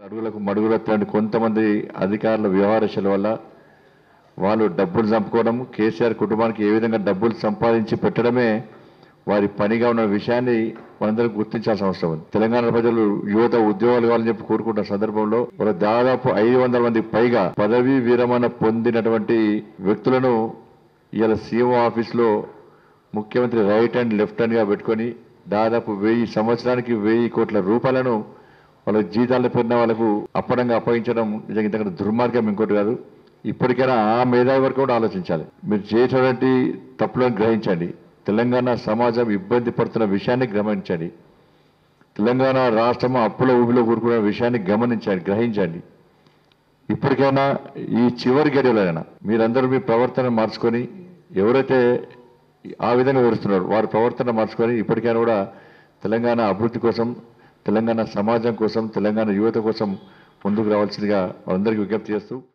అడుగులకు మడుగులెత్తండి కొంతమంది అధికారుల వ్యవహారాల వల్ల వాళ్ళు డబ్బులు చంపుకోవడం, కేసీఆర్ కుటుంబానికి ఏ విధంగా డబ్బులు సంపాదించి పెట్టడమే వారి పనిగా ఉన్న విషయాన్ని మనందరం గుర్తించాల్సిన అవసరం ఉంది. తెలంగాణ ప్రజలు యువత ఉద్యోగాలు కావాలని చెప్పి కోరుకుంటున్న సందర్భంలో వాళ్ళ దాదాపు 500 మంది పైగా పదవీ విరమణ పొందినటువంటి వ్యక్తులను ఇవాళ సీఎం ఆఫీస్లో ముఖ్యమంత్రి రైట్ హ్యాండ్ లెఫ్ట్ హ్యాండ్గా పెట్టుకొని దాదాపు 1000 సంవత్సరానికి 1000 కోట్ల రూపాయలను వాళ్ళ జీతాలు పెరిగిన వాళ్ళకు అప్పడంగా అప్పగించడం నిజంగా ఇంతకంటే దుర్మార్గం ఇంకోటి కాదు. ఇప్పటికైనా ఆ మేధావి వరకు కూడా ఆలోచించాలి. మీరు చేసేటువంటి తప్పులను గ్రహించండి. తెలంగాణ సమాజం ఇబ్బంది పడుతున్న విషయాన్ని గమనించండి. తెలంగాణ రాష్ట్రం అప్పుల ఊబిలో కూరుకున్న విషయాన్ని గ్రహించండి. ఇప్పటికైనా ఈ చివరి గడియలైనా మీరందరూ మీ ప్రవర్తన మార్చుకొని ఎవరైతే ఆ విధంగా వివరిస్తున్నారు వారి ప్రవర్తన మార్చుకొని ఇప్పటికైనా కూడా తెలంగాణ అభివృద్ధి కోసం, తెలంగాణ సమాజం కోసం, తెలంగాణ యువత కోసం ముందుకు రావాల్సిందిగా అందరికీ విజ్ఞప్తి చేస్తూ